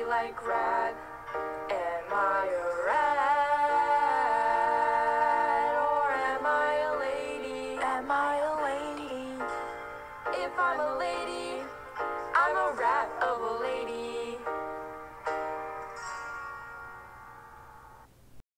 like rat? Am I a rat or am I a lady? Am I a lady? If I'm a lady, I'm a rat of a lady.